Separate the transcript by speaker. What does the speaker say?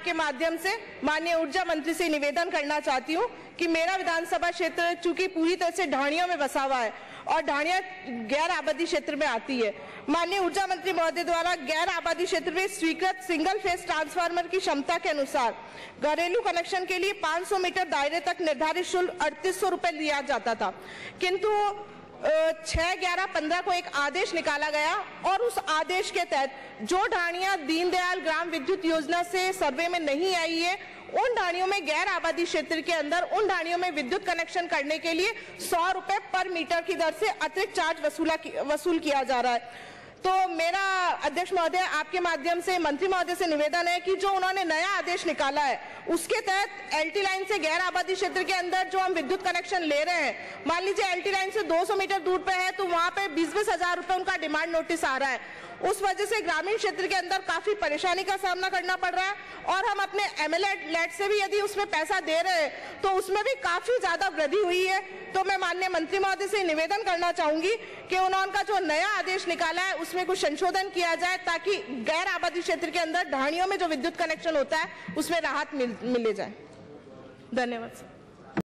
Speaker 1: आपके माध्यम से माननीय ऊर्जा मंत्री से निवेदन करना चाहती हूँ कि मेरा विधानसभा क्षेत्र चूंकि पूरी तरह से ढाणियों में बसा हुआ है और ढाणियां गैर आबादी क्षेत्र में आती है, माननीय ऊर्जा मंत्री महोदय द्वारा गैर आबादी क्षेत्र में स्वीकृत सिंगल फेज ट्रांसफार्मर की क्षमता के अनुसार घरेलू कनेक्शन के लिए 500 मीटर दायरे तक निर्धारित शुल्क 3800 रुपए लिया जाता था, किंतु 6/11/15 को एक आदेश निकाला गया और उस आदेश के तहत जो ढाणियां दीनदयाल ग्राम विद्युत योजना से सर्वे में नहीं आई है, उन ढाणियों में गैर आबादी क्षेत्र के अंदर उन ढाणियों में विद्युत कनेक्शन करने के लिए 100 रुपए पर मीटर की दर से अतिरिक्त चार्ज वसूल किया जा रहा है। तो मेरा अध्यक्ष महोदय आपके माध्यम से मंत्री महोदय से निवेदन है कि जो उन्होंने नया आदेश निकाला है उसके तहत एलटी लाइन से गैर आबादी क्षेत्र के अंदर जो हम विद्युत कनेक्शन ले रहे हैं, मान लीजिए एलटी लाइन से 200 मीटर दूर पे है तो वहां पे 20-20 हजार रुपए उनका डिमांड नोटिस आ रहा है। उस वजह से ग्रामीण क्षेत्र के अंदर काफी परेशानी का सामना करना पड़ रहा है और हम अपने एमएलए से भी यदि उसमें पैसा दे रहे हैं तो उसमें भी काफी ज्यादा वृद्धि हुई है। तो मैं माननीय मंत्री महोदय से निवेदन करना चाहूंगी कि उन्होंने जो नया आदेश निकाला है उसमें कुछ संशोधन किया जाए ताकि गैर आबादी क्षेत्र के अंदर ढाणियों में जो विद्युत कनेक्शन होता है उसमें राहत मिले जाए। धन्यवाद।